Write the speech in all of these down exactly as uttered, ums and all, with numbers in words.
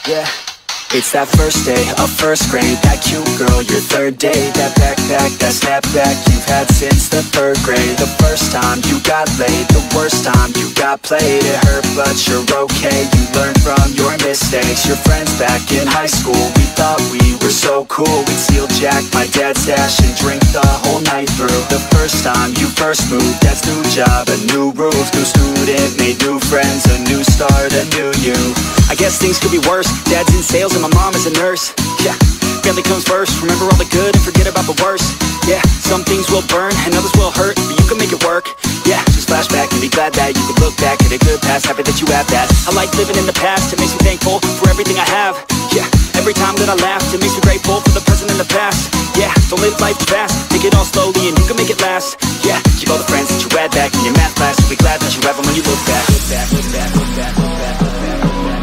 yeah. It's that first day of first grade, that cute girl, your third date, that backpack, that snapback you've had since the third grade. The first time you got laid, the worst time you got played. It hurt but you're okay, you learn from your mistakes. Your friends back in high school, we thought we were so cool. We'd steal Jack, my dad's stash, and drink the whole night through. The first time you first moved, that's new job, a new roof, new student, made new friends, a new start, a new you. I guess things could be worse, dad's in sales and my mom is a nurse. Yeah, family comes first, remember all the good and forget about the worst. Yeah, some things will burn and others will hurt, but you can make it work. Yeah, just flash back and be glad that you can look back at a good past, happy that you have that. I like living in the past, it makes me thankful for everything I have. Yeah, every time that I laugh, it makes me grateful for the present and the past. Yeah, don't live life too fast, take it all slowly and you can make it last. Yeah, keep all the friends that you had back in your math class, so be glad that you have them when you look back. Look back, look back, look back, look back, look back, look back.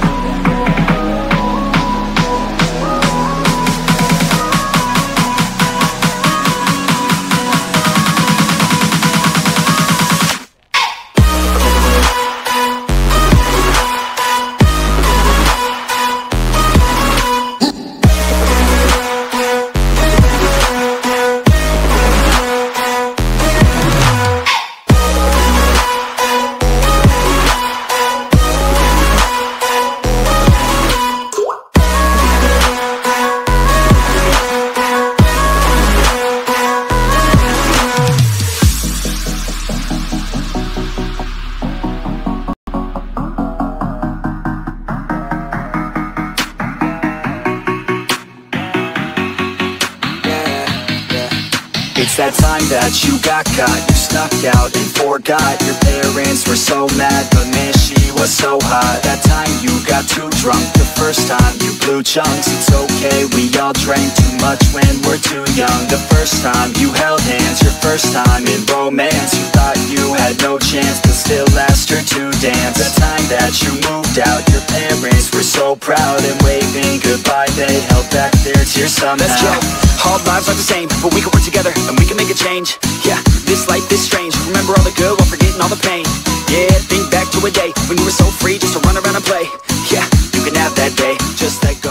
It's that time that you got caught, you snuck out and forgot. Your parents were so mad, but man, she was so hot. That time you got too drunk, the first time you blew chunks. It's okay, we all drank too much when we're too young. The first time you held hands, your first time in romance. You thought you had no chance, but still asked her to dance. The time that you moved out, your parents were so proud, and waving goodbye, they held back their tears somehow. Let's go. All lives are the same, but we can work together and we can make a change. Yeah, this life is strange, remember all the good while forgetting all the pain. Yeah, think back to a day when you were so free just to run around and play. Yeah, you can have that day, just let go.